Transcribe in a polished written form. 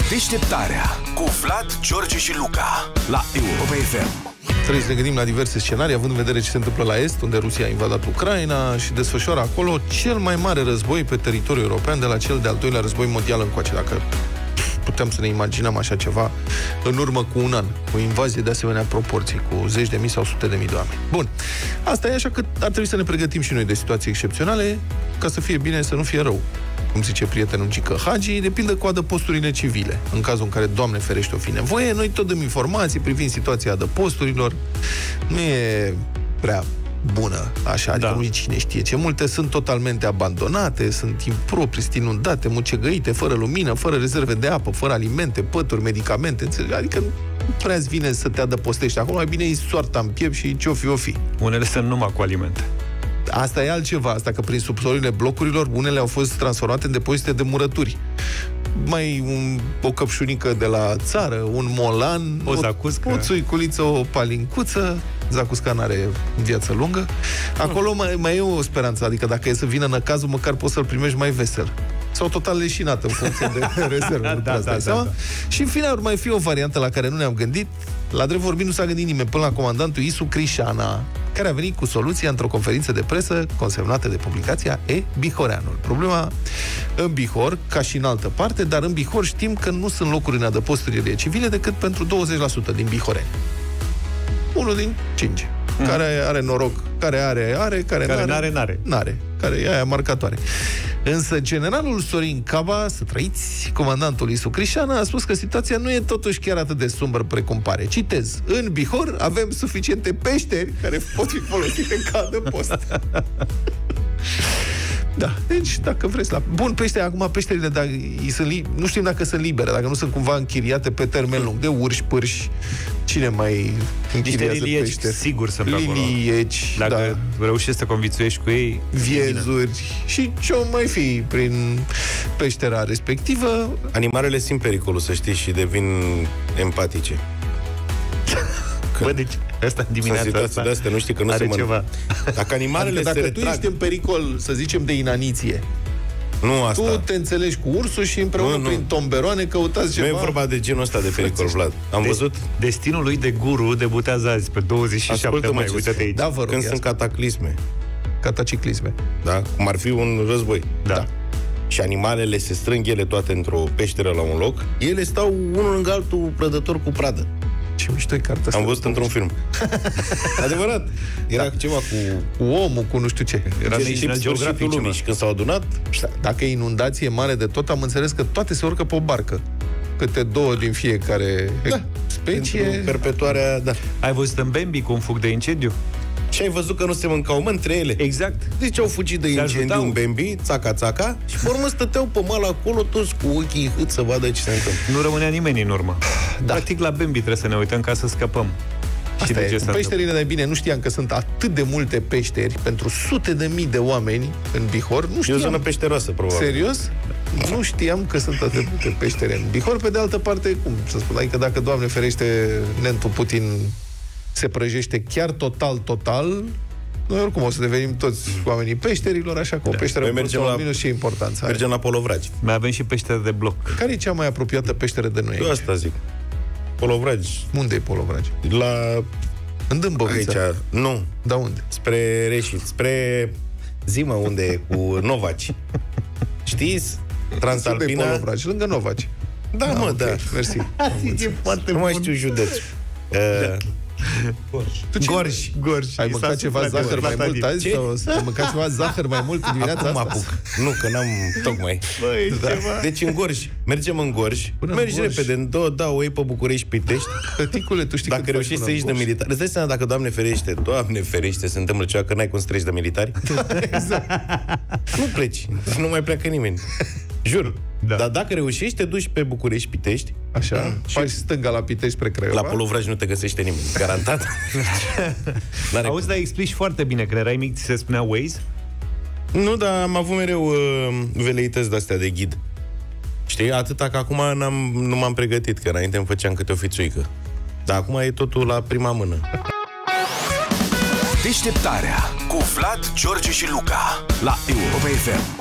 Deșteptarea cu Vlad, George și Luca la Europa FM. Trebuie să ne gândim la diverse scenarii, având în vedere ce se întâmplă la Est, unde Rusia a invadat Ucraina și desfășoară acolo cel mai mare război pe teritoriul european de la cel de-al doilea război mondial încoace. Dacă putem să ne imaginăm așa ceva în urmă cu un an, o invazie de asemenea proporții, cu 10.000 sau 100.000 de oameni. Bun, asta e, așa că ar trebui să ne pregătim și noi de situații excepționale, ca să fie bine, să nu fie rău. Cum zice prietenul Gică Hagi, de pildă cu adăposturile civile. În cazul în care, Doamne ferește, o fi nevoie, noi tot dăm informații privind situația adăposturilor. Nu e prea bună, așa, adică nu cine știe ce. Multe sunt totalmente abandonate, sunt improprii, sunt inundate, mucegăite, fără lumină, fără rezerve de apă, fără alimente, pături, medicamente, adică nu prea-ți vine să te adăpostești acolo, mai bine îi soarta în piept și ce-o fi. Unele sunt numai cu alimente. Asta e altceva, asta că prin subsolurile blocurilor, unele au fost transformate în depozite de murături. O căpșunică de la țară, un molan, o zacuscă, o țuiculiță, o palincuță. Zacusca n-are viață lungă. Acolo mai e o speranță, adică dacă e să vină năcazul, măcar poți să-l primești mai vesel. Sau total leșinat în funcție de rezervă. Da. Și în fine ar mai fi o variantă la care nu ne-am gândit. La drept vorbind, nu s-a gândit nimeni, până la comandantul Isu Crișana, care a venit cu soluția într-o conferință de presă consemnată de publicația E-Bihoreanul. Problema în Bihor, ca și în altă parte, dar în Bihor știm că nu sunt locuri în adăposturile civile decât pentru 20% din bihoreni. 1 din 5. Care are noroc, care are, care n-are. Care e aia marcatoare. Însă generalul Sorin Caba, să trăiți, comandantul Isu Crișana, a spus că situația nu e totuși chiar atât de sumbră precum pare. Citez: în Bihor avem suficiente peșteri care pot fi folosite ca adăpost. Da, deci dacă vreți la... Bun, peșterile, nu știm dacă sunt libere, dacă nu sunt cumva închiriate pe termen lung, de urși, pârși, cine mai închiriază peșteri? Sigur sunt lilieci, dacă reușești să conviețuiești cu ei, viezuri și ce-o mai fi prin peștera respectivă. Animalele simt pericolul, să știi, și devin empatice. Bă, deci asta dimineața asta de astea, nu știi că nu se ceva. Dacă animalele dacă se retrag... tu ești în pericol, să zicem, de inaniție, nu asta. Tu te înțelegi cu ursul și împreună prin tomberoane căutați ceva. Nu e vorba de genul ăsta de pericol, Vlad. Am văzut... Destinul lui de guru debutează azi pe 27 mai. Uite-te aici. Da, vă rog, când sunt cataclisme. Cataciclisme. Da? Cum ar fi un război. Da. Și animalele se strâng ele toate într-o peșteră la un loc, ele stau unul lângă altul, prădător cu pradă. Ce mișto e cartea asta. Am văzut într-un film. Adevărat. Era ceva cu omul, cu nu știu ce. Era sfârșitul lumii. Și când s-au adunat... Dacă e inundație mare de tot, am înțeles că toate se urcă pe o barcă. Câte 2 din fiecare specie. Perpetuarea, Ai văzut în Bambi cum fug de incendiu? Și ai văzut că nu se mâncau între ele. Exact. Deci au fugit de incendiu în Bambi, țaca-țaca, și pe urmă stăteau pe mal acolo toți cu ochii hât să vadă ce se întâmplă. Nu rămânea nimeni în urmă. Practic la Bambi trebuie să ne uităm ca să scăpăm. Asta e. Peșterile, de bine, nu știam că sunt atât de multe peșteri pentru sute de mii de oameni în Bihor. Nu știam. E o zonă peșteroasă, probabil. Serios? Nu știam că sunt atât de multe peșteri în Bihor. Pe de altă parte, cum să spun, adică dacă, Doamne ferește, Nentu Putin se prăjește chiar total, noi oricum o să devenim toți oamenii peșterilor, așa că o peșteră cu minus și importanță. Mergem la Polovragi. Mai avem și peșteră de bloc. Care e cea mai apropiată peșteră de noi? Eu asta zic. Polovragi. Unde e Polovragi? În Dâmbovița. Aici, nu. Da, unde? Spre Reșit, spre... Zi-mă, unde e, cu Novaci. Știți? Transalpina. Polovragi, lângă Novaci. Da, mă, da. Mersi. Nu mai știu județul. Gorj. Ai mâncat ceva zahăr mai mult azi? Ai mâncat ceva zahăr mai mult în dimineața asta? Acum apuc. Nu, că n-am tocmai. Deci în Gorj. Mergem în Gorj. Mergi repede. O iei pe București, Pitești. Tăticule, tu știi dacă reușești să ieși de militari. Îți dai seama dacă, Doamne ferește, se întâmplă ceva, că n-ai cum să treci de militari? Nu pleci. Nu mai pleacă nimeni. Jur. Dar dacă reușești, te duci pe București, Pitești. Așa. Faci stânga la Pitești spre Craiova. La Polovragi nu te găsește nimeni. Garantat. Auzi, dar explici foarte bine. Când erai mic, ți se spunea Waze? Nu, dar am avut mereu veleități de-astea de ghid. Știi? Atâta că acum nu m-am pregătit, că înainte îmi făceam câte o fițuică. Dar acum e totul la prima mână. Deșteptarea cu Vlad, George și Luca la Europa FM.